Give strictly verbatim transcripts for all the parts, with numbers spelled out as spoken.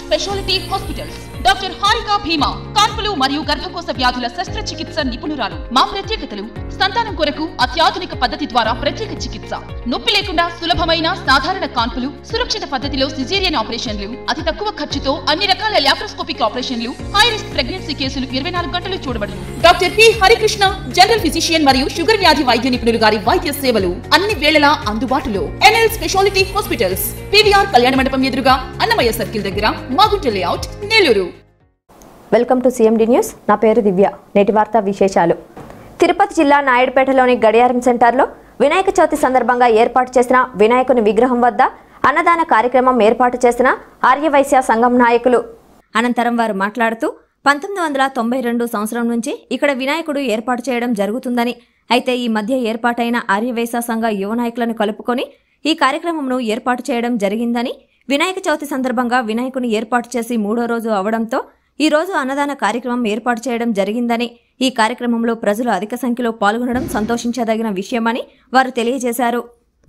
Speciality hospitals doctor Harika Bheema కాన్పులు మరియు గర్భకోశ వ్యాధుల శస్త్రచికిత్స నిపుణురాలు. మా ప్రత్యేకతలు సంతానం కొరకు అత్యాధునిక పద్ధతి ద్వారా ప్రత్యేక చికిత్స, నొప్పి లేకుండా సులభమైన సాధారణ కాన్పులు, సురక్షిత పద్ధతిలో సిజేరియన్ ఆపరేషన్లు, అతి తక్కువ ఖర్చుతో అన్ని రకాల లాప్రోస్కోపిక్ ఆపరేషన్లు, హై రిస్క్ ప్రెగ్నెన్సీ కేసులు ఇరవై నాలుగు గంటలు చూడబడును. Doctor P Harikrishna general physician మరియు షుగర్ వ్యాధి వైద్య నిపుణులు గారి వైద్య సేవలు అన్ని వేళలా అందుబాటులో. ఎన్ఎల్ స్పెషాలిటీ హాస్పిటల్స్, పివిఆర్ కళ్యాణ మండపం ఎదురుగా, అన్నమయ్య సర్కిల్ దగ్గర, Magunta layout, Nellore. Welcome to CMD news. నా పేరు దివ్య. నేటి వార్తా విశేషాలు. తిరుపతి జిల్లా నాయుడుపేటలోని గడియారం సెంటర్లో వినాయక చవితి సందర్భంగా ఏర్పాటు చేసిన వినాయకుని విగ్రహం వద్ద అన్నదాన కార్యక్రమం ఏర్పాటు చేసిన ఆర్యవైశ్య సంఘం నాయకులు. అనంతరం వారు మాట్లాడుతూ పంతొమ్మిది వందల తొంభై రెండు సంవత్సరం నుంచి ఇక్కడ వినాయకుడు ఏర్పాటు చేయడం జరుగుతుందని, అయితే ఈ మధ్య ఏర్పాటైన ఆర్యవైశ్య సంఘ యువ నాయకులను కలుపుకొని ఈ కార్యక్రమంను ఏర్పాటు చేయడం జరిగిందని, వినాయక చవితి సందర్భంగా వినాయకుని ఏర్పాటు చేసి మూడో రోజు అవడంతో ఈ రోజు అన్నదాన కార్యక్రమం ఏర్పాటు చేయడం జరిగిందని, ఈ కార్యక్రమంలో ప్రజలు అధిక సంఖ్యలో పాల్గొనడం సంతోషించదగిన విషయమని వారు తెలియజేశారు.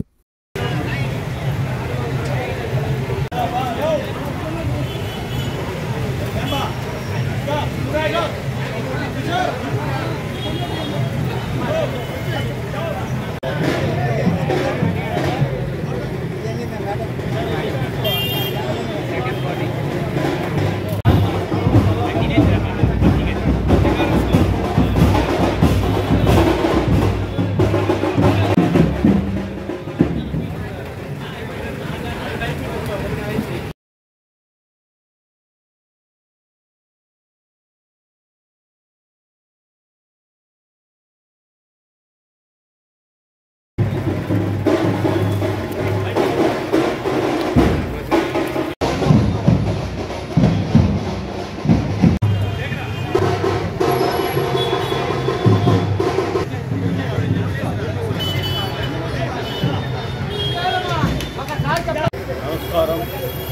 నమస్కారం.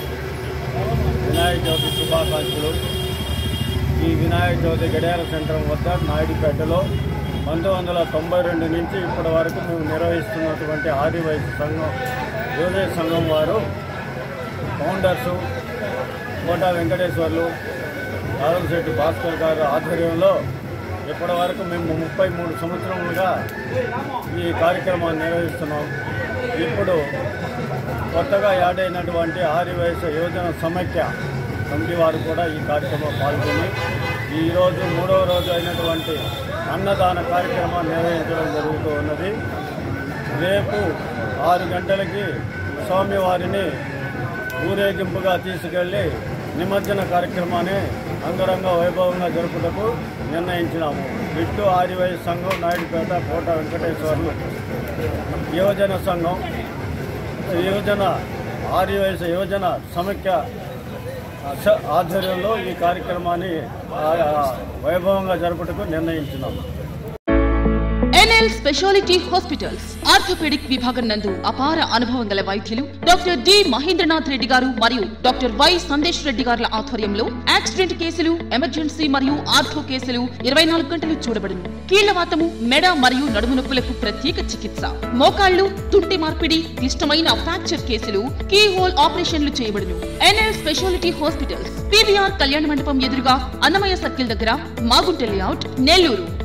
వినాయక చవితి శుభాకాంక్షలు. ఈ వినాయక చవితి గడియార సెంటర్ వద్ద నాయుడుపేటలో పంతొమ్మిది వందల తొంభై రెండు నుంచి ఇప్పటి వరకు మేము నిర్వహిస్తున్నటువంటి ఆదివాసీ సంఘం యువజన సంఘం వారు ఫౌండర్సు కోటా వెంకటేశ్వర్లు, రాజంశెట్టి భాస్కర్ గారు ఆధ్వర్యంలో ఇప్పటి వరకు మేము ముప్పై మూడు సంవత్సరములుగా ఈ కార్యక్రమాన్ని నిర్వహిస్తున్నాం. ఇప్పుడు కొత్తగా యాడ్ అయినటువంటి ఆర్యవైశ్య యువజన సమైక్య కమిటీ వారు కూడా ఈ కార్యక్రమంలో పాల్గొని ఈరోజు మూడవ రోజు అయినటువంటి అన్నదాన కార్యక్రమాన్ని నిర్వహించడం జరుగుతూ ఉన్నది. రేపు ఆరు గంటలకి స్వామివారిని ఊరేగింపుగా తీసుకెళ్లి నిమజ్జన కార్యక్రమాన్ని అంగరంగ వైభవంగా జరుపుటకు నిర్ణయించినాము. ఇటు ఆర్యవైశ్య సంఘం నాయుడుపేట కోట వెంకటేశ్వర్లు యువజన సంఘం యువజన ఆర్యవైశ్య యువజన సమైక్య ఆధ్వర్యంలో ఈ కార్యక్రమాన్ని వైభవంగా జరుపుటకు నిర్ణయించినాము. ఎన్ఎల్ స్పెషాలిటీ హాస్పిటల్స్ ఆర్థోపెడిక్ విభాగం నందు అపార అనుభవం గల వైద్యులు డాక్టర్ డి మహేంద్రనాథ్ రెడ్డి గారు మరియు డాక్టర్ వై సందేశ్ రెడ్డి గారుల ఆధ్వర్యంలో యాక్సిడెంట్ కేసులు, ఎమర్జెన్సీ మరియు ఆర్థో కేసులు ఇరవై నాలుగు గంటలు చూడబడును. కీళ్లవాతము, మెడ మరియు నడుము నొప్పులకు ప్రత్యేక చికిత్స, మోకాళ్లు, తుంటి మార్పిడి, క్లిష్టమైన ఫ్రాక్చర్ కేసులు, కీ హోల్ ఆపరేషన్లు చేయబడును. ఎన్ఎల్ స్పెషాలిటీ హాస్పిటల్స్, పివిఆర్ కళ్యాణ మండపం ఎదురుగా, అన్నమయ్య సర్కిల్ దగ్గర, మాగుంట లేఅవుట్, నెల్లూరు.